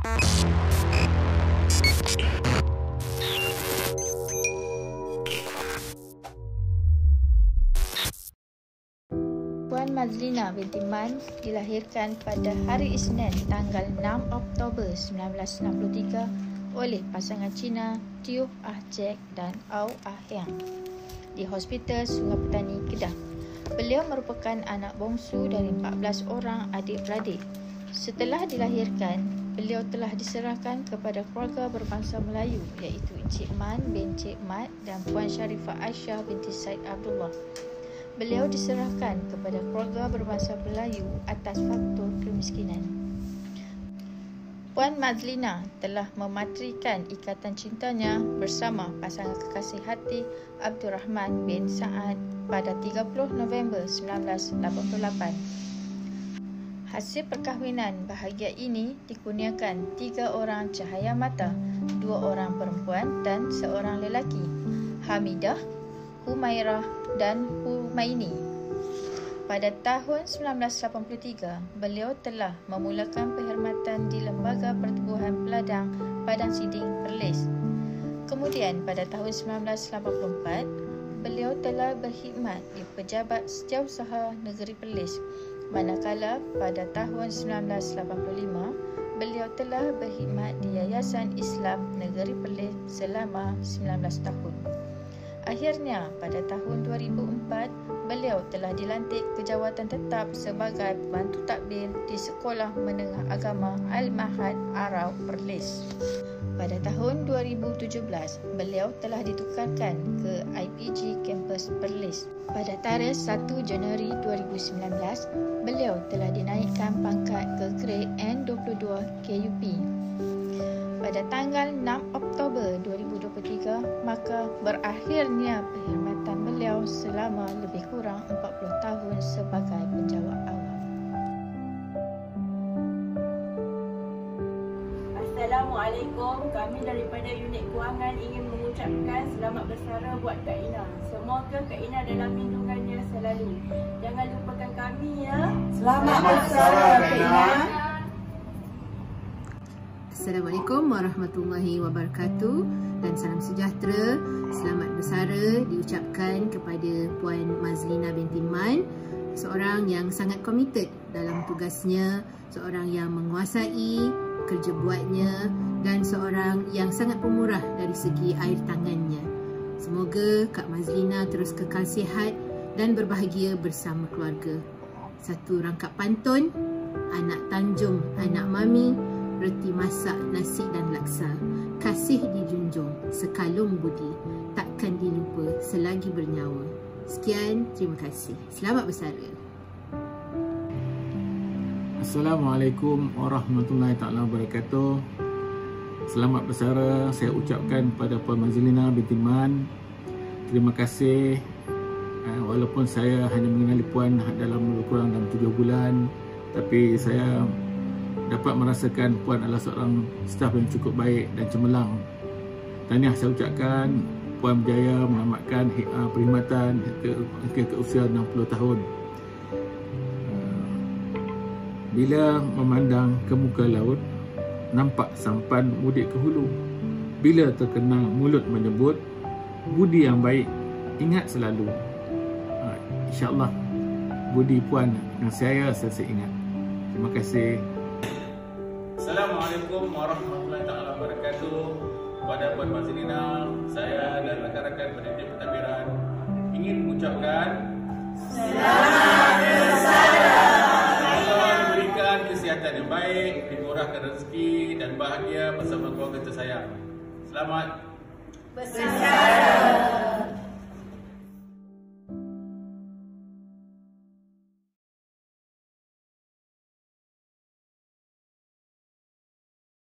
Puan Mazlina binti Man dilahirkan pada hari Isnin tanggal 6 Oktober 1963 oleh pasangan Cina Tioh Ah Jack dan Au Ah Yang di Hospital Sungai Petani, Kedah. Beliau merupakan anak bongsu dari 14 orang adik-beradik. Setelah dilahirkan, beliau telah diserahkan kepada keluarga berbangsa Melayu iaitu Encik Man bin Encik Mat dan Puan Sharifah Aisyah binti Said Abdullah. Beliau diserahkan kepada keluarga berbangsa Melayu atas faktor kemiskinan. Puan Mazlina telah mematrikan ikatan cintanya bersama pasangan kekasih hati Abdul Rahman bin Saad pada 30 November 1988. Hasil perkahwinan bahagia ini dikurniakan 3 orang cahaya mata, 2 orang perempuan dan 1 lelaki, Hamidah, Humairah dan Humaini. Pada tahun 1983, beliau telah memulakan perkhidmatan di Lembaga Pertubuhan Peladang Padang Siding, Perlis. Kemudian pada tahun 1984, beliau telah berkhidmat di Pejabat Setiausaha Negeri Perlis. Manakala pada tahun 1985, beliau telah berkhidmat di Yayasan Islam Negeri Perlis selama 19 tahun. Akhirnya, pada tahun 2004, beliau telah dilantik ke jawatan tetap sebagai pembantu takbir di Sekolah Menengah Agama Al-Mahad Arau, Perlis. Pada tahun 2017, beliau telah ditukarkan ke IPG Kampus Perlis. Pada tarikh 1 Januari 2019, beliau telah dinaikkan pangkat ke grade N22 KUP. Pada tanggal 6 Oktober 2023, maka berakhirnya perkhidmatan beliau selama lebih kurang 40 tahun sebagai penjawat awam. Assalamualaikum. Kami daripada unit kewangan ingin mengucapkan selamat bersara buat Kak Ina. Semoga Kak Ina dalam lindungannya selalu. Jangan lupakan kami ya. Selamat bersara Kak Ina. Assalamualaikum warahmatullahi wabarakatuh dan salam sejahtera. Selamat bersara diucapkan kepada Puan Mazlina binti Man, seorang yang sangat komited dalam tugasnya, seorang yang menguasai kerja buatnya dan seorang yang sangat pemurah dari segi air tangannya. Semoga Kak Mazlina terus kekal sihat dan berbahagia bersama keluarga. Satu rangkap pantun, anak Tanjung, anak Mami, reti masak nasi dan laksa. Kasih dijunjung, sekalung budi, takkan dilupa selagi bernyawa. Sekian, terima kasih. Selamat bersara. Assalamualaikum warahmatullahi taala wabarakatuh. Selamat bersara saya ucapkan pada Puan Mazlina binti Man. Terima kasih. Walaupun saya hanya mengenali Puan dalam lebih kurang dalam 7 bulan, tapi saya dapat merasakan Puan adalah seorang staf yang cukup baik dan cemerlang. Tahniah saya ucapkan, Puan berjaya menamatkan perkhidmatan ke usia 60 tahun. Bila memandang ke muka laut, nampak sampan mudik ke hulu. Bila terkenang mulut menyebut, budi yang baik ingat selalu. InsyaAllah budi Puan yang saya ingat. Terima kasih. Assalamualaikum warahmatullahi taala wabarakatuh. Kepada Puan Mazlina, saya dan rakan-rakan pendidik pentadbiran ingin mengucapkan selamat bersara. Allah memberikan kesihatan yang baik, dimurahkan rezeki dan bahagia bersama keluarga tersayang. Selamat bersara.